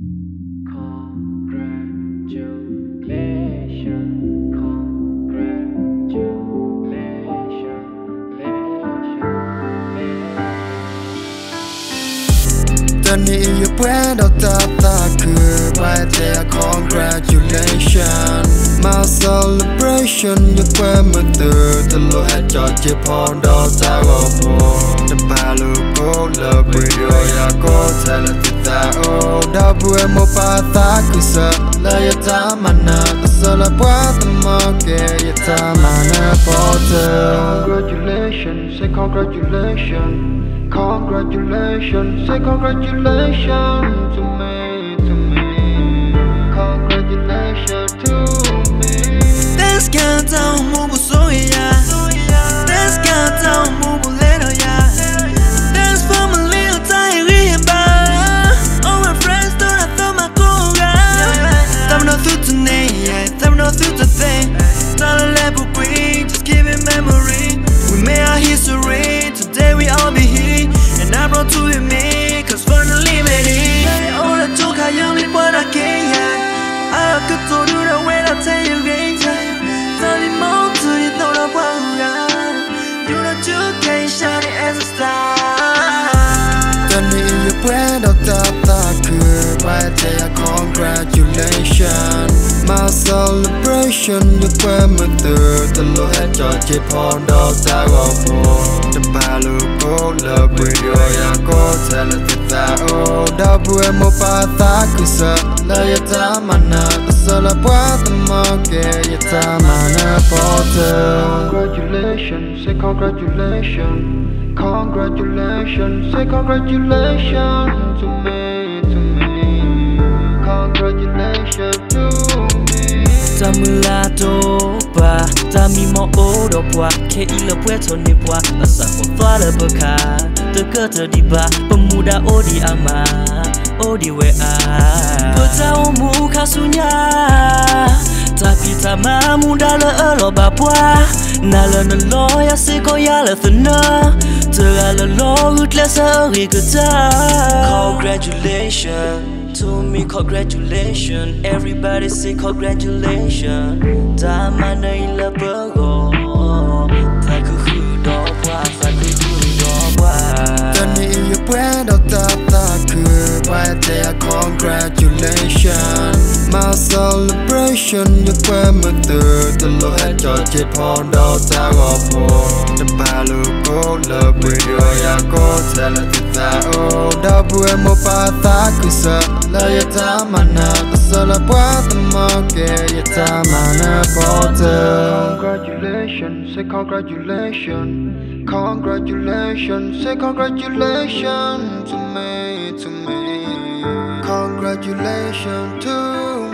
Need your brand of right there, congratulations. My celebration, your grandmother, the Lord had George upon the tower. The Baluko, love video, ya go tell it that oh, the Buemo Pathakusa, Layatamana, the Celebrate the market, Yatamana Porter. Congratulations, say congratulations. Congratulations, say congratulations to me, congratulations to me. Dance can't tell Mubu Soya, dance can't tell Mubu Leto, ya. Dance for my little tiny bar. All my friends don't have to my coga. I'm not through today, I'm not through today. Not a level queen, just give it memory. We made our history, today we all be here. And I brought to it me, cause finally made it. All I took I only what I can. I could do the way I tell you again. Tell me more to you, don't know what you know you can't shine it as a star. Don't need your brand of right there, congratulations. My celebration, your grandmother, the Lord had George upon the tower. The Baluko, love video, ya go tell it that oh, the Buemo Pathakusa, Layatamana, the Celebrate the market, Yatamana Porter. Congratulations, say congratulations. Congratulations, say congratulations to me. Congratulations to me. Tamulato ba, tamimo odo bwa, ke ilo pueto ni bwa, asa ko fala baka, te kata di ba, pemuda odi ama, odi we a. Peta umu kasunya, tapi tama muda le elo bapwa, nala nalo ya seko ya le thena, terala lo utlesa rikata. Congratulations. To me, congratulations. Everybody say congratulations. Damana ila burgo. Taku hudo wa, taku hudo wa. Don't need your brand of right there, congratulations. My celebration, your grandmother, the Lord had George upon the tower. The Baluko, love video, ya go tell it that oh, the Buemo Pathakusa, Layatamana, the Celebrate the market, Yatamana Porter. Congratulations, say congratulations. Congratulations, say congratulations to me. Congratulations to